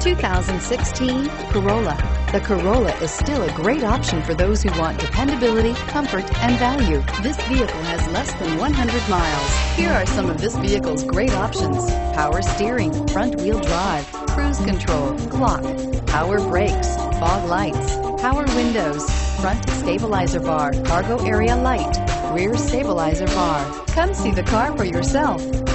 2016 Corolla. The Corolla is still a great option for those who want dependability, comfort, and value. This vehicle has less than 100 miles. Here are some of this vehicle's great options: power steering, front wheel drive, cruise control, clock, power brakes, fog lights, power windows, front stabilizer bar, cargo area light, rear stabilizer bar. Come see the car for yourself.